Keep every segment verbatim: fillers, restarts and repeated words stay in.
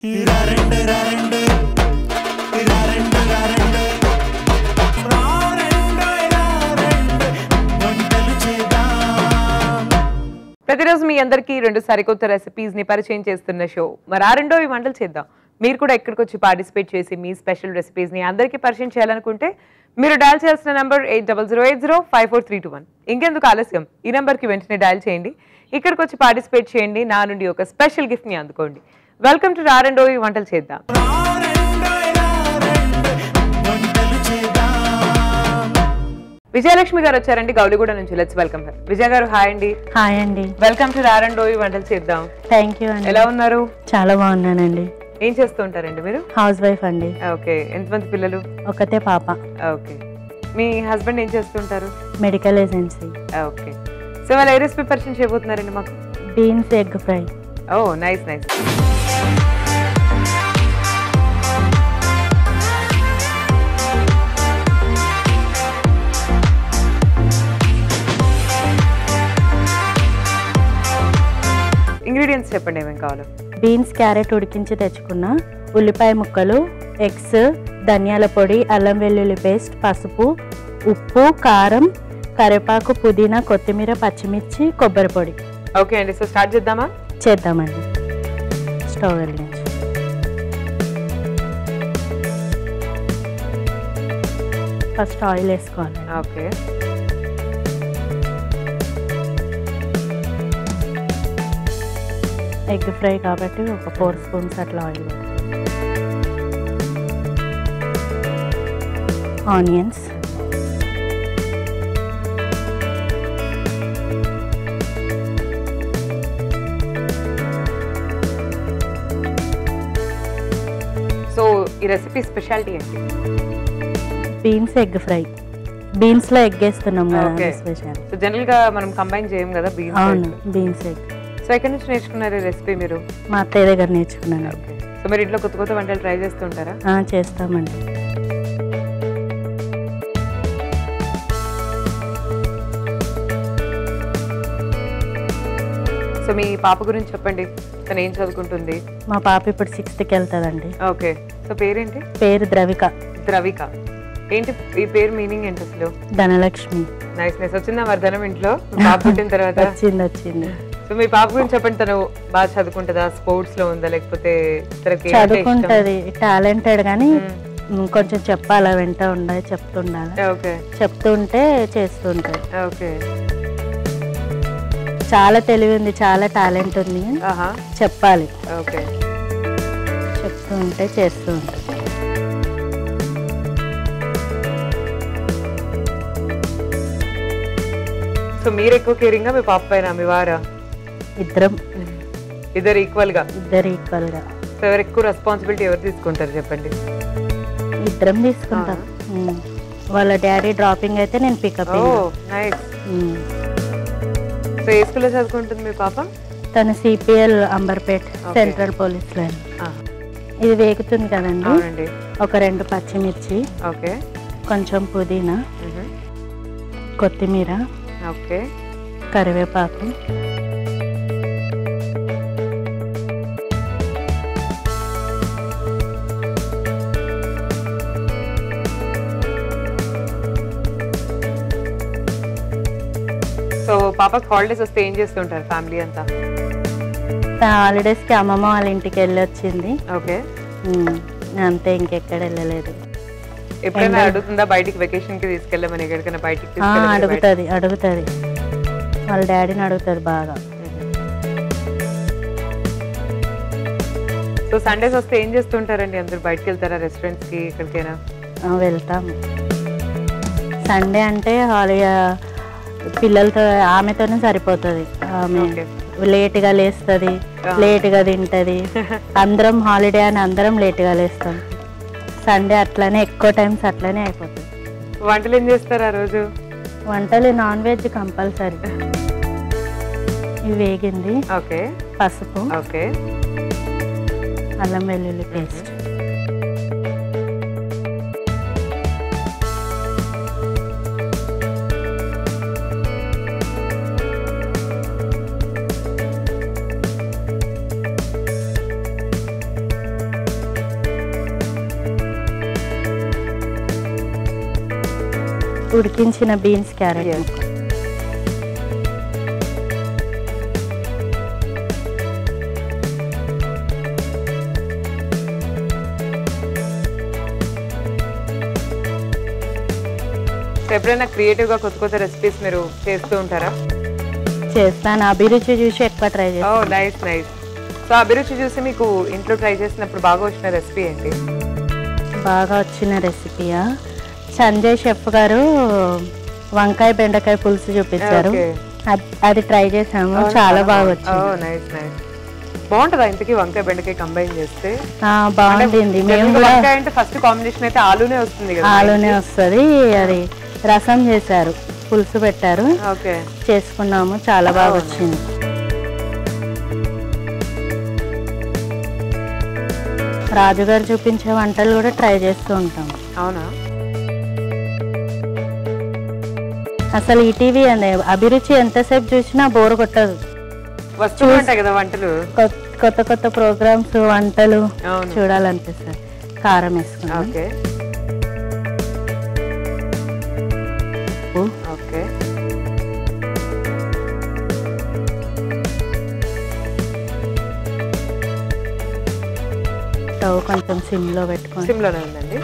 ప్రతిరోజు మీ అందరికీ రెండు సరికొత్త రెసిపీస్ ని పరిచయం చేస్తున్న షో మరి ఆ రెండో ఈ వంటలు చేద్దాం. మీరు కూడా ఎక్కడికి వచ్చి పార్టిసిపేట్ చేసి మీ స్పెషల్ రెసిపీస్ ని అందరికీ పరిచయం చేయాలనుకుంటే మీరు డయల్ చేయాల్సిన number eight double zero eight zero five four three two one. ఇంకెందుకు ఆలస్యం, ఈ నెంబర్కి వెంటనే డయల్ చేయండి, ఇక్కడికి వచ్చి పార్టిసిపేట్ చేయండి, నా నుండి ఒక స్పెషల్ గిఫ్ట్ ని అందుకోండి. వెల్కమ్ టు ఆ రెండో ఈ వంటలు చేద్దాం. విజయలక్ష్మి గారు వచ్చారండి గౌలిగూడ నుంచి. Let's welcome her. విజయ గారు హాయ్ అండి. హాయ్ అండి. వెల్కమ్ టు ఆ రెండో ఈ వంటలు చేద్దాం. థ్యాంక్ యూ అండి. ఎలా ఉన్నారు? చాలా బాగున్నానండి. ఏం చేస్తూ ఉంటారండి మీరు? హౌస్ వైఫ్ అండి. ఓకే. ఎంతమంది పిల్లలు? ఒకతే పాప. ఓకే. మీ హస్బెండ్ ఏం చేస్తుంటారు? Medical agency. ఓకే. సో వాళ్ళ ఏ రెసిపీ పరిచయం చేయబోతున్నారండి మాకు? Beans egg fry. Oh nice nice. Ingredients చెప్పండి, ఏమేమి కావాలో. బీన్స్ క్యారెట్ ఉడికించి తెచ్చుకున్న, ఉల్లిపాయ ముక్కలు, ఎగ్స్, ధనియాల పొడి, అల్లం వెల్లుల్లి పేస్ట్, పసుపు, ఉప్పు, కారం, కరివేపాకు, పుదీనా, కొత్తిమీర, పచ్చిమిర్చి, కొబ్బరి పొడి. ఓకే అండి. సో స్టార్ట్ చేద్దామా? చేద్దామండి. స్టవ్ వెలిగించి ఫస్ట్ ఆయిల్ వేసుకోవాలి. ఓకే. ఎగ్ ఫ్రై కాబట్టి ఒక ఫోర్ స్పూన్స్ అట్లా ఆయిల్. ఆనియన్స్, సో ఈ రెసిపీ స్పెషాలిటీ ఏంటి? Beans egg fry. బీన్స్ లో ఎగ్ వేస్తున్నాం కదా స్పెషల్. సో జనరల్ గా మనం కంబైన్ చేయం కదా బీన్స్. అవును, బీన్స్ ఎగ్. సో ఎక్కడి నుంచి నేర్చుకున్నారు ఈ రెసిపీ మీరు? మా అత్తయ్య దగ్గర నేర్చుకున్నాను. ఓకే. సో మీరు ఇంట్లో కొత్త కొత్త వంటలు ట్రై చేస్తుంటారా? చేస్తామండి. సో మీ పాప గురించి చెప్పండి, తను ఏం చదువుకుంటుంది? మా పాప ఇప్పుడు సిక్స్త్కి వెళ్తుందండి. ఓకే. సో పేరేంటి? పేరు ద్రవిక. ద్రవిక. ఏంటి ఈ పేరు మీనింగ్ ఏంటి అసలు? ధనలక్ష్మి. Nice nice. వచ్చిందా వర్ధనం ఇంట్లో పాప పుట్టిన తర్వాత? వచ్చింది వచ్చింది. సో మీ పాప గురించి చెప్పండి, తను బాగా చదువుకుంటుందా, స్పోర్ట్స్ లో ఉందా, లేకపోతే చదువుకుంటది, టాలెంటెడ్ కానీ కొంచెం చెప్పాలా, వెంట ఉండాలి, చెప్తుండాలి. ఓకే. చెప్తుంటే చేస్తుంటది. ఓకే. చాలా తెలివి ఉంది, చాలా టాలెంట్ ఉంది, చెప్పాలి. ఓకే. చెప్తూ ఉంటే చేస్తూ ఉంటుంది. సో మీరు ఎక్కువ కేరింగా మీ పాప పైన, మీ వారా? ఇద్దరం. ఇద్దరు ఈక్వల్ గా? ఇద్దరు ఈక్వల్ గా. సో ఎవరు ఎక్కువ రెస్పాన్సిబిలిటీ ఎవరు తీసుకుంటారు చెప్పండి? ఇద్దరం తీసుకుంటాం. వాళ్ళ డాడీ డ్రాపింగ్ అయితే నేను పికప్. నైస్. సో ఏ స్కూల్లో చదువుకుంటుంది మీ పాప? తను CPL Amberpet central police line. ఇది వేగుతుంది కదండి, ఒక రెండు పచ్చిమిర్చి, ఓకే, కొంచెం పుదీనా, కొత్తిమీర, ఓకే, కరివేపాకు, సో పాపకి హాలిడేస్ వస్తే ఏం చేస్తుంటారు ఫ్యామిలీ అంతా? హాలిడేస్ కి అమ్మమ్మ వాళ్ళ ఇంటికి వెళ్ళి వచ్చింది. ఓకే. అంతే, ఇంకెక్కడ వెళ్ళలేదు. ఎప్పుడైనా అడుగుతుందా బయటికి వెకేషన్ కి తీసుకెళ్ళమని, ఎక్కడికైనా బయటికి? అడుగుతుంది అడుగుతుంది వాళ్ళ డాడీని అడుగుతుంది బాగా. సో సండేస్ వస్తే ఏం చేస్తుంటారండి అందరు? బయటకు వెళ్తారా రెస్టారెంట్స్ కి, ఎక్కడికైనా? వెళ్తాము. సండే అంటే హాలిడే పిల్లలతో ఆమెతోనే సరిపోతుంది. ఆమె లేట్గా లేస్తుంది, లేట్గా తింటుంది. అందరం హాలిడే అని అందరం లేట్గా లేస్తాం. సండే అట్లానే ఎక్కువ టైమ్స్ అట్లానే అయిపోతుంది. వంటలు ఏం చేస్తారు ఆ రోజు? వంటలు నాన్ వెజ్ కంపల్సరీ. ఇవి వేగింది. ఓకే. పసుపు, ఓకే, అల్లం వెల్లుల్లి పేస్ట్, ఉడికించిన బీన్స్ క్యారెట్ Yes. ముక్కలు. ఎప్పుడైనా క్రియేటివ్ గా కొత్త కొత్త రెసిపీస్ మీరు చేస్తూ ఉంటారా? చేస్తాను. అభిరుచి చూసి ఎక్కువ ట్రై ఓ చేస్తాను. Nice nice. సో అభిరుచి చూసి మీకు ఇంట్లో ట్రై చేసినప్పుడు బాగా వచ్చిన రెసిపీ ఏంటి? బాగా వచ్చిన రెసిపీయా, సంజయ్ షెఫ్ గారు వంకాయ బెండకాయ పులుసు చూపించారు. Okay. అది- అది ట్రై చేసాము, చాలా బాగా ఓ వచ్చింది. Nice nice. బాగుంటుందా ఇంతకీ వంకాయ బెండకాయ కంబైన్ చేస్తే? ఆ, బాగుండింది. మేము జనరల్గా కూడా వంకాయ అంటే ఫస్ట్ కాంబినేషన్ అయితే ఆలూనే వస్తుంది కదా. ఆలునే వస్తుంది. అది రసం చేశారు, పులుసు పెట్టారు, ఓకే. చేసుకున్నాము, చాలా బాగా వచ్చింది. రాజుగారు చూపించే వంటలు కూడా ట్రై చేస్తూ ఉంటాం. అవునా? అసలు ఈటీవీ అనే అభిరుచి ఎంతసేపు చూసినా బోర్ కొట్టదు. వస్తూ ఉంటాయి కదా వంటలు. కొత్త కొత్త కొత్త ప్రోగ్రామ్స్, వంటలు అవును. చూడాలనిపిస్తుంది. కారం వేసుకున్నాం, ఓకే ఉప్పు, ఓకే. స్టవ్ కొంచెం సిమ్లో పెట్టుకొని సిమ్లోనే ఉందండి.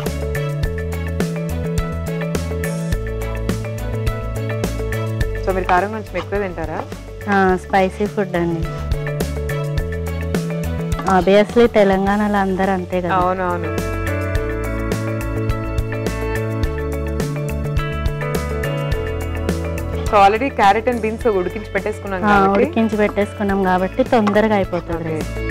సో మీరు కారం కొంచెం ఎక్కువ తింటారా? స్పైసీ ఫుడ్ అండి. ఆబ్వియస్లీ తెలంగాణలో అందరూ అంతే కదా. అవునవును. So already carrot and beans ఉడికించి పెట్టేసుకున్నాం ఆ, కాబట్టి ఉడికించి పెట్టేసుకున్నాం కాబట్టి తొందరగా అయిపోతుంది. ఓకే.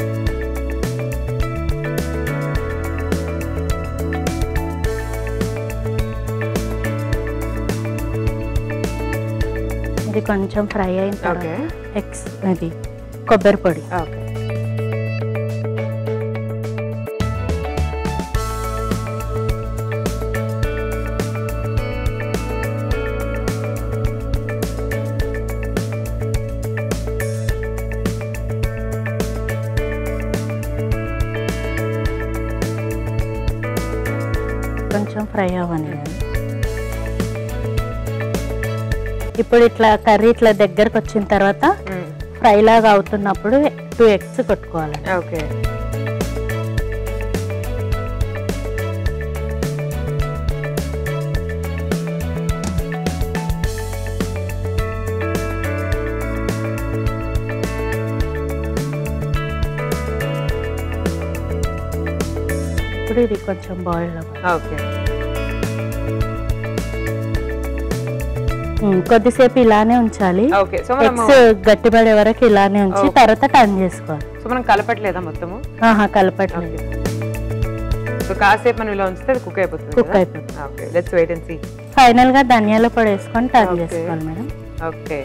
ఇది కొంచెం ఫ్రై అయిన ఓకే తర్వాత ఎక్స్ అది కొబ్బరి పొడి, ఓకే. కొంచెం ఫ్రై అవ్వని. ఇప్పుడు ఇట్లా కర్రీ ఇట్లా దగ్గరకు వచ్చిన తర్వాత మ్మ్. ఫ్రై లాగా అవుతున్నప్పుడు టూ ఎగ్స్ కొట్టుకోవాలి. ఓకే. ఇప్పుడు ఇది కొంచెం బాయిల్ అవ్వాలి. ఓకే. ఉమ్, కొద్దిసేపు ఇలానే ఉంచాలి. ఓకే. సో మనము ఎగ్స్ గట్టిపడే వరకు ఇలానే ఉంచి Okay. తర్వాత టర్న్ చేసుకోవాలి. సో మనం కలపట్లేదా మొత్తము? ఆహా, కలపట్లేదు. ఓకే. సో కాసేపు మనం ఇలా ఉంచితే అది కుక్ అయిపోతుంది కుక్ కదా? అయిపోతుంది. Okay. Let's wait and see. Final గా ధనియాల పొడి వేసుకొని టర్న్ Okay. చేసుకోవాలి మేడం. ఓకే.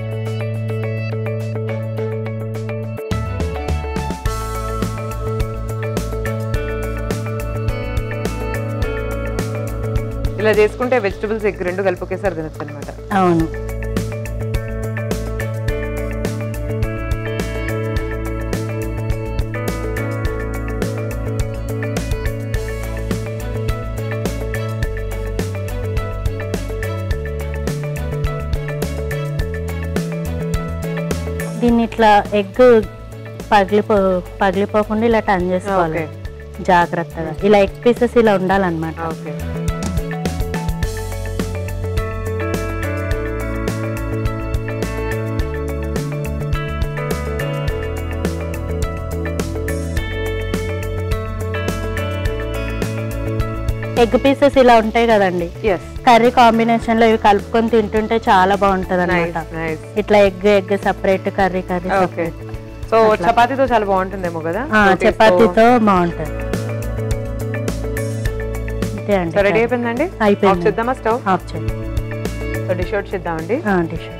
ఇలా చేసుకుంటే వెజిటబుల్స్ ఎగ్ రెండు కలిపి ఒకేసారి తినచ్చు అనమాట. అవును. దీన్ని ఇట్లా ఎగ్ పగిలిపో పగిలిపోకుండా ఇలా టర్న్ చేసుకోవాలి ఓకే. జాగ్రత్తగా. ఇలా ఎగ్ పీసెస్ ఇలా ఉండాలన్నమాట. ఓకే. ఎగ్ పీసెస్ ఇలా ఉంటాయి కదండి, ఎస్. కర్రీ కాంబినేషన్ లో ఇవి కలుపుకొని తింటుంటే చాలా బాగుంటది నైస్ అనమాట. నైస్. ఇట్లా egg egg separate, curry curry okay. So చపాతీతో చాలా బాగుంటుందేమో కదా? చపాతీతో బాగుంటది. అంతే అండి. సో రెడీ అయిపోయిందండి? అయిపోయింది. ఆఫ్ చేద్దామా స్టవ్? ఆఫ్ చేయండి. సో డిష్ అవుట్ చేద్దామండి. డిష్.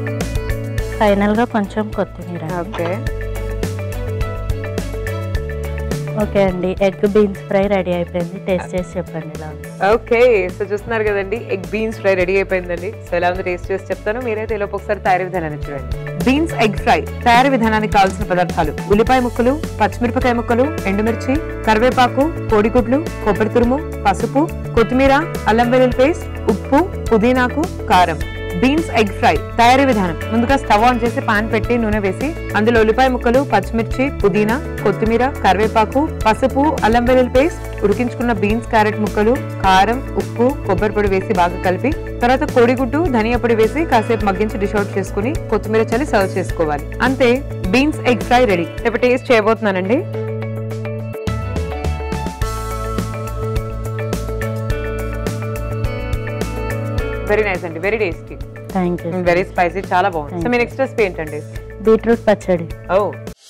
ఫైనల్ గా కొంచెం కొత్తిమీర. ఓకే. ఓకే అండి, ఎగ్ బీన్స్ ఫ్రై రెడీ అయిపోయింది. టేస్ట్ చేసి చెప్పండి ఎలా ఉంది. ఓకే, సో చూస్తున్నారు కదండి, ఎగ్ బీన్స్ ఫ్రై రెడీ అయిపోయిందండి. సో ఎలా ఉంది టేస్ట్ చేసి చెప్తాను, మీరైతే ఈలోపు ఒకసారి తయారీ విధానాన్ని చూడండి. బీన్స్ ఎగ్ ఫ్రై తయారీ విధానానికి కావాల్సిన పదార్థాలు: ఉల్లిపాయ ముక్కలు, పచ్చిమిరపకాయ ముక్కలు, ఎండుమిర్చి, కరివేపాకు, కోడిగుడ్లు, కొబ్బరి తురుము, పసుపు, కొత్తిమీర, అల్లం వెల్లుల్లి పేస్ట్, ఉప్పు, పుదీనాకు, కారం. బీన్స్ ఎగ్ ఫ్రై తయారీ విధానం: ముందుగా స్టవ్ ఆన్ చేసి పాన్ పెట్టి నూనె వేసి అందులో ఉల్లిపాయ ముక్కలు, పచ్చిమిర్చి, పుదీనా, కొత్తిమీర, కరివేపాకు, పసుపు, అల్లం వెల్లుల్లి పేస్ట్, ఉడికించుకున్న బీన్స్, క్యారెట్ ముక్కలు, కారం, ఉప్పు, కొబ్బరి పొడి వేసి బాగా కలిపి తర్వాత కోడిగుడ్డు, ధనియా పొడి వేసి కాసేపు మగ్గించి డిష్ అవుట్ చేసుకుని కొత్తిమీర చల్లి సర్వ్ చేసుకోవాలి. అంతే, బీన్స్ ఎగ్ ఫ్రై రెడీ. ఇప్పుడు టేస్ట్ చేయబోతున్నానండి. వెరీ నైస్ అండి, very tasty. Thank you. Very spicy, చాలా బాగుంది. సో మీ నెక్స్ట్ రెసిపీ ఏంటండి? బీట్రూట్ పచ్చడి. ఓ,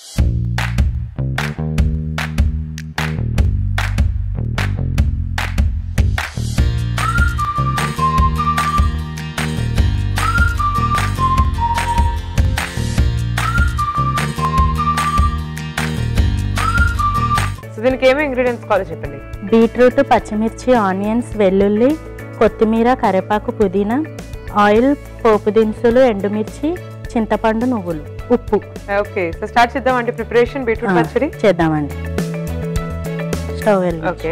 సో దీనికి ఏమేమి ఇంగ్రీడియంట్స్ కావాలో చెప్పండి. బీట్రూట్, పచ్చిమిర్చి, ఆనియన్స్, వెల్లుల్లి, కొత్తిమీర, కరివేపాకు, పుదీనా, ఆయిల్, పోపు దినుసులు, ఎండుమిర్చి, చింతపండు, నువ్వులు, ఉప్పు. ఓకే, సో స్టార్ట్ చేద్దామండి ప్రిపరేషన్ బీట్రూట్ పచ్చడి. చేద్దామండి. Stove well. ఓకే,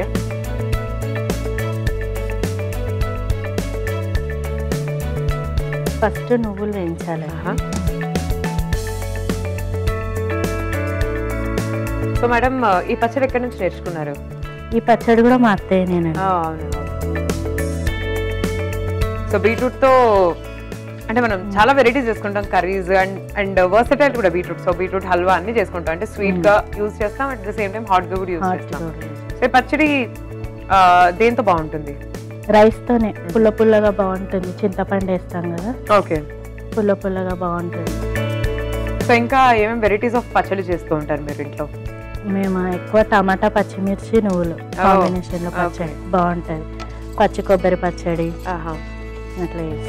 ఫస్ట్ నువ్వులు వేయించాలి. సో మేడం, ఈ పచ్చడి ఎక్కడి నుంచి నేర్చుకున్నారు? ఈ పచ్చడి కూడా మా అత్తయ్య నేనండి. అవును. సో బీట్రూట్ తో అంటే మనం చాలా వెరైటీస్ చేసుకుంటాం, కర్రీస్ అండ్ అండ్ వర్సటైల్ కూడా బీట్రూట్. సో బీట్రూట్ హల్వా అన్ని చేసుకుంటాం, అంటే స్వీట్ గా యూజ్ చేస్తాం, at the same time hot గా కూడా యూజ్ చేస్తాం. సో ఈ పచ్చడి దేంతో బాగుంటుంది? రైస్ తోనే. పుల్ల పుల్లగా బాగుంటుంది, చింతపండు వేస్తాం కదా. ఓకే, పుల్ల పుల్లగా బాగుంటుంది. సో ఇంకా ఏమేమి వెరైటీస్ ఆఫ్ పచ్చడి చేస్తూ ఉంటారు మీరు ఇంట్లో? మేము ఎక్కువ టమాటా, పచ్చిమిర్చి, నువ్వులు కాంబినేషన్ లో పచ్చడి బాగుంటది. పచ్చి కొబ్బరి పచ్చడి అట్లా చేసి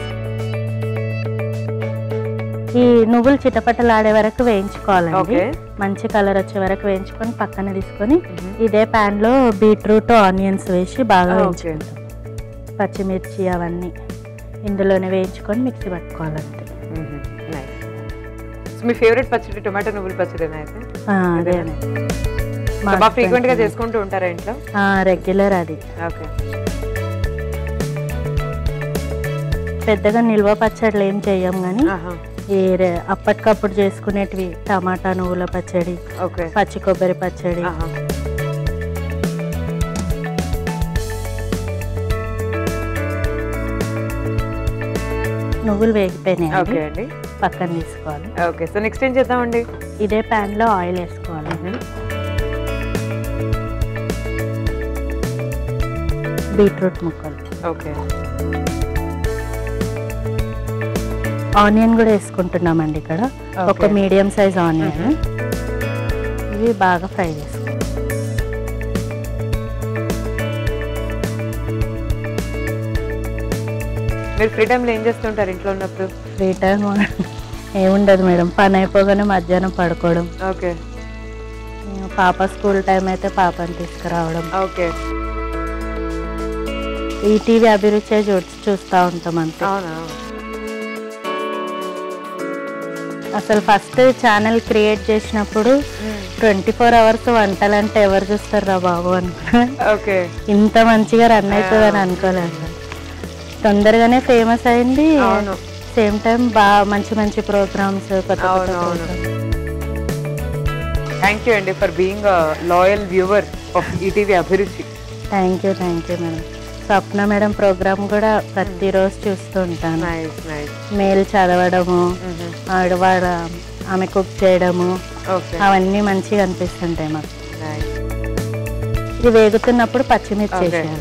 ఈ నువ్వులు చిటపటలు ఆడే వరకు వేయించుకోవాలండి. మంచి కలర్ వచ్చే వరకు వేయించుకొని పక్కన తీసుకొని ఇదే ప్యాన్ లో బీట్రూట్, ఆనియన్స్ వేసి బాగా వేయించుకుంటాం. పచ్చిమిర్చి అవన్నీ ఇందులోనే వేయించుకొని మిక్సీ పట్టుకోవాలంటే. మీ ఫేవరెట్ పచ్చడి టొమాటో నువ్వుల పచ్చడినా? అయితే అదేనే బాగా ఫ్రీక్వెంట్ గా చేసుకుంటూ ఉంటారా ఇంట్లో? రెగ్యులర్ అది. ఓకే, పెద్దగా నిల్వ పచ్చడిలు ఏం చెయ్యం కానీ ఈ అప్పటికప్పుడు చేసుకునేటివి టమాటా నువ్వుల పచ్చడి, పచ్చి కొబ్బరి పచ్చడి. నువ్వులు వేగిపోయినాయి, పక్కన తీసుకోవాలి. ఓకే, సో నెక్స్ట్ ఏం చేద్దామండి? ఇదే ప్యాన్ లో ఆయిల్ వేసుకోవాలి. బీట్రూట్ ముక్కలు. ఓకే, ఆనియన్ కూడా వేసుకుంటున్నామండి ఇక్కడ. ఒక మీడియం సైజ్ ఆనియన్. ఇవి బాగా ఫ్రై చేసుకోవాలి. మీరు ఫ్రీ టైంలో ఏం చేస్తుంటారు ఇంట్లో ఉన్నప్పుడు? ఫ్రీ టైం ఏముండదు మేడం, పని అయిపోగానే మధ్యాహ్నం పడుకోవడం. ఓకే, పాప స్కూల్ టైం అయితే పాపని తీసుకురావడం. ఓకే, ఈటీవీ అభిరుచి చూ చూస్తూ ఉంటాం అంతే. అవునా? అసలు ఫస్ట్ ఛానల్ క్రియేట్ చేసినప్పుడు ట్వంటీ ఫోర్ అవర్స్ వంటలంటే ఎవరు చూస్తారా బాబు అనుకున్నా. ఓకే, ఇంత మంచిగా రన్ అవుతుందని అనుకోలేదు. తొందరగానే ఫేమస్ అయింది, సేమ్ టైం బాగా మంచి మంచి ప్రోగ్రామ్స్. థ్యాంక్ యూ అండి for being loyal viewer of ETV Abhiruchi. Thank you thank you madam. Swapna madam programme కూడా ప్రతిరోజు చూస్తూ ఉంటాను. మెయిల్ చదవడము, ఆడవాడ ఆమె కుక్ చేయడము, అవన్నీ మంచిగా అనిపిస్తుంటాయి మాకు. ఇది వేగుతున్నప్పుడు పచ్చిమిర్చి వేసేయాలి.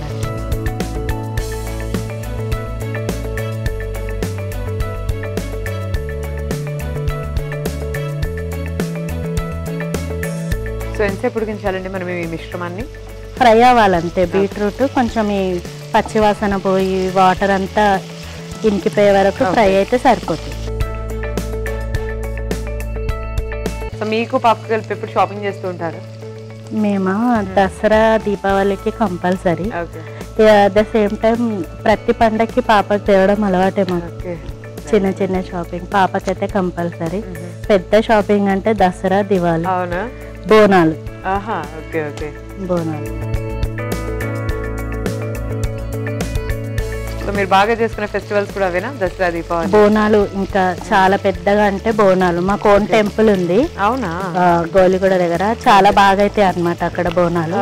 సో ఎంతసేపు ఉడికించాలండి మనం ఈ మిశ్రమాన్ని? ఫ్రై అవ్వాలంటే బీట్రూట్ కొంచెం ఈ పచ్చివాసన పోయి వాటర్ అంతా ఇంకిపోయే వరకు ఫ్రై అయితే సరిపోతుంది. సో మీకు పాపకు కలిపి ఎప్పుడు షాపింగ్ చేస్తూ ఉంటారు? మేము దసరా దీపావళికి compulsory, okay at the same time ప్రతి పండగకి పాపకి తేవడం అలవాటే మాకు. ఓకే చిన్న చిన్న షాపింగ్ పాపకైతే కంపల్సరీ. పెద్ద షాపింగ్ అంటే దసరా దివాళి, అవునా, బోనాలు. ఆహా ఓకే ఓకే బోనాలు సో మీరు బాగా చేసుకునే ఫెస్టివల్స్ కూడా అవేనా, దసరా దీపావళి? బోనాలు ఇంకా చాలా పెద్దగా అంటే బోనాలు. మాకు ఓన్ టెంపుల్ ఉంది అవునా, గోలిగూడ దగ్గర, చాలా బాగా అయితే అన్నమాట అక్కడ బోనాలు.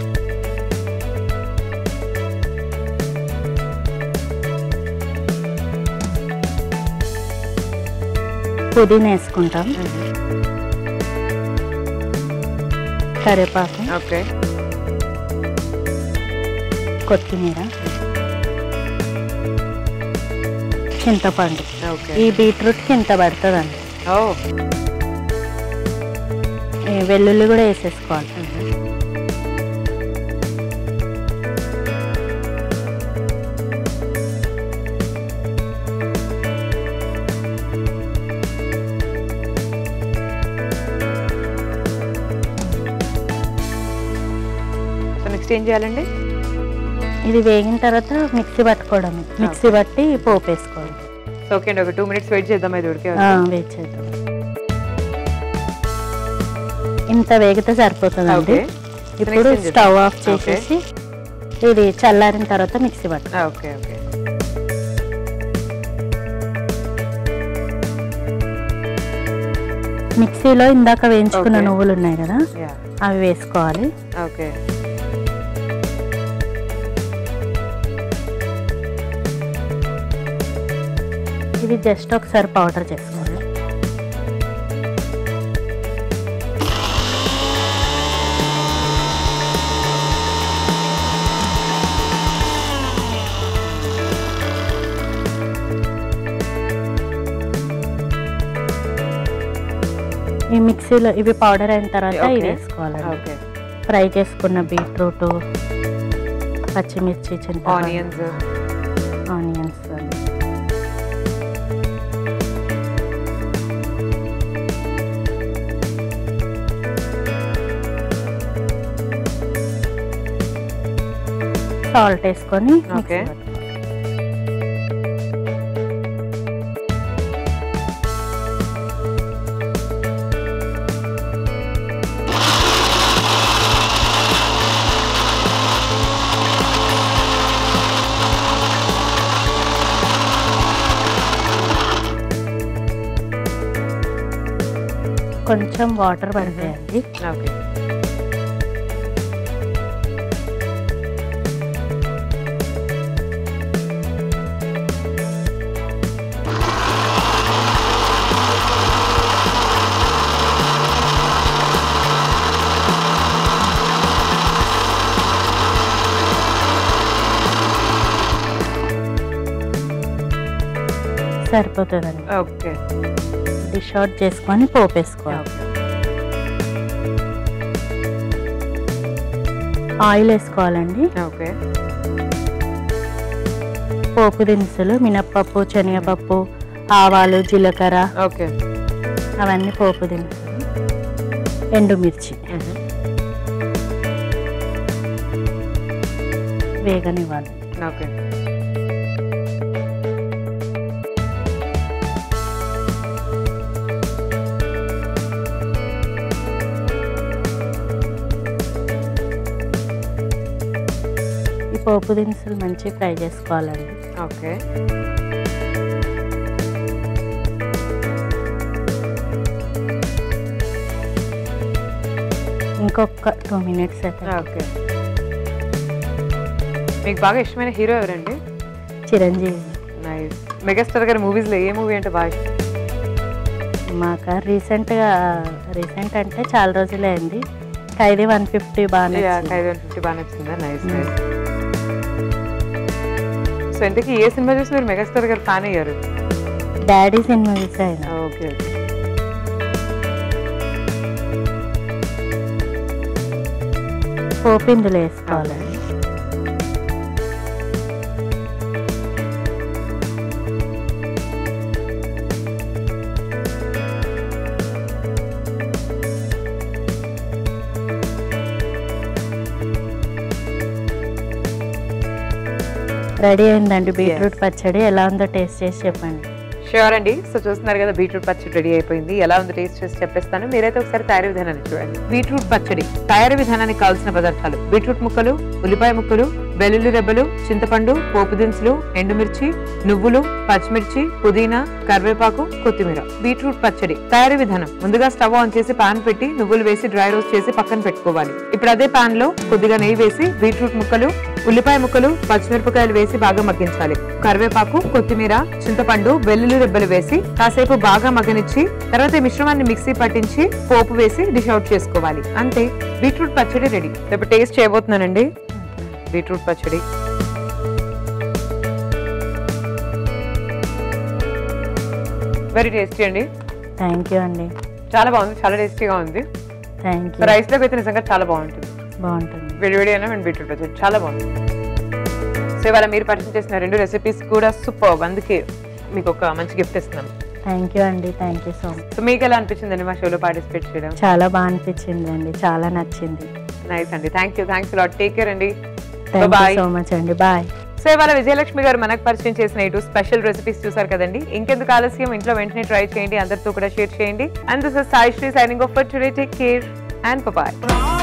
పుదీనా వేసుకుంటాం, కరివేపాకు, ఓకే కొత్తిమీర, చింతపండు. ఓకే ఈ బీట్రూట్కి ఇంత పడుతుందండి. ఓ ఈ వెల్లుల్లి కూడా వేసేసుకోవాలి. నెక్స్ట్ ఏం చేయాలండి? ఇది వేగిన తర్వాత మిక్సీ పట్టుకోవడం, మిక్సీ పట్టి పోపు వేసుకోవాలి. ఓకే అండి, ఒక టూ మినిట్స్ వెయిట్ చేద్దాం. ఇది ఉడికే వెయిట్ చేద్దాం. ఇంత వేగితే సరిపోతుందండి. ఇప్పుడు స్టవ్ ఆఫ్ చేసేసి ఇది చల్లారిన తర్వాత మిక్సీ పట్టు. ఓకే ఓకే మిక్సీలో ఇందాక వేయించుకున్న నువ్వులు ఉన్నాయి కదా, అవి వేసుకోవాలి. ఓకే ఇది జస్ట్ ఒకసారి పౌడర్ చేసుకోవాలి. ఈ మిక్సీలో ఇవి పౌడర్ అయిన తర్వాత ఇది వేసుకోవాలి. ఫ్రై చేసుకున్న బీట్రూట్, పచ్చిమిర్చి, చింతపండు, ఆనియన్స్ ఆనియన్స్ సాల్ట్ వేసుకొని ఓకే కొంచెం వాటర్ పడతాయండి. ఓకే సరిపోతుందండి. ఓకే డిష్ అవుట్ చేసుకొని పోపు వేసుకోవాలి. ఆయిల్ వేసుకోవాలండి. ఓకే పోపు దినుసులు మినప్పప్పు, శనగపప్పు, ఆవాలు, జీలకర్ర, ఓకే అవన్నీ పోపు దినుసులు, ఎండుమిర్చి వేగనివ్వాలి. ఓకే ఈ పోపు దినుసులు మంచిగా ఫ్రై చేసుకోవాలండి. ఓకే ఇంకొక టూ మినిట్స్ అయితే. ఓకే మీకు బాగా ఇష్టమైన హీరో ఎవరండి? చిరంజీవి. నైస్. మెగాస్టార్ గారి మూవీస్లో ఏ మూవీ అంటే బాగా ఇష్టం? మాకు రీసెంట్గా రీసెంట్ అంటే చాలా రోజులే అయింది, ఖైదీ వన్ ఫిఫ్టీ బాగా ఖైదీ వన్ ఫిఫ్టీ బాగా నచ్చిందా? Nice nice. సో ఇంతకీ ఏ సినిమా చూసి మీరు మెగాస్టార్ గారు ఫ్యాన్ అయ్యారు? డాడీ సినిమా చూసి అయినా. ఓకే ఓకే పోపు ఇందులో వేసుకోవాలండి. రెడీ అయిందండి బీట్రూట్ పచ్చడి. ఎలా ఉందో టేస్ట్ చేసి చెప్పండి. ష్యూర్ అండి. సో చూస్తున్నారు కదా బీట్రూట్ పచ్చడి రెడీ అయిపోయింది. ఎలా ఉందో టేస్ట్ చేసి చెప్పేస్తాను. మీరైతే ఒకసారి తయారీ విధానాన్ని చూడండి. బీట్రూట్ పచ్చడి తయారీ విధానానికి కావాల్సిన పదార్థాలు: బీట్రూట్ ముక్కలు, ఉల్లిపాయ ముక్కలు, వెల్లుల్లి రెబ్బలు, చింతపండు, పోపు దినుసులు, ఎండుమిర్చి, నువ్వులు, పచ్చిమిర్చి, పుదీనా, కరివేపాకు, కొత్తిమీర. బీట్రూట్ పచ్చడి తయారీ విధానం: ముందుగా స్టవ్ ఆన్ చేసి పాన్ పెట్టి నువ్వులు వేసి డ్రై రోస్ట్ చేసి పక్కన పెట్టుకోవాలి. ఇప్పుడు అదే పాన్ లో కొద్దిగా నెయ్యి వేసి బీట్రూట్ ముక్కలు, ఉల్లిపాయ ముక్కలు, పచ్చిమిరపకాయలు వేసి బాగా మగ్గించాలి. కరివేపాకు, కొత్తిమీర, చింతపండు, వెల్లుల్లి రెబ్బలు వేసి కాసేపు బాగా మగ్గనిచ్చి తర్వాత ఈ మిశ్రమాన్ని మిక్సీ పట్టించి పోపు వేసి డిష్ అవుట్ చేసుకోవాలి. అంతే, బీట్రూట్ పచ్చడి రెడీ. ఇప్పుడు టేస్ట్ చేయబోతున్నానండి బీట్రూట్ పచ్చడి. వెరీ టేస్టీ అండి. థ్యాంక్ యూ అండి. చాలా బాగుంది, చాలా టేస్టీగా ఉంది. Thank you. రైస్ లోకి అయితే నిజంగా చాలా బాగుంటుంది. బాగుంటుంది. వేడివేడి అయినా మేము బీట్రూట్ పచ్చడి చాలా బాగుంది. సో ఇవాళ మీరు పరిచయం చేసిన రెండు రెసిపీస్ కూడా సూపర్. అందుకే మీకు ఒక మంచి గిఫ్ట్ ఇస్తున్నాను. థ్యాంక్ యూ అండి. Thank you so much. So మీకు ఎలా అనిపించిందండి మా షోలో పార్టిసిపేట్ చేయడం? చాలా బాగా అనిపించింది అండి, చాలా నచ్చింది. నైస్ అండి. Thank you. Thanks lot. Take care అండి. థ్యాంక్ యూ సో మచ్ అండి. బాయ్. సో ఇవాళ విజయలక్ష్మి గారు మనకు పరిచయం చేసిన ఇటు స్పెషల్ రెసిపీస్ చూసారు కదండి. ఇంకెందుకు ఆలస్యం, ఇంట్లో వెంటనే ట్రై చేయండి, అందరితో కూడా షేర్ చేయండి. And this is Saisri signing off for today. Take care and bye.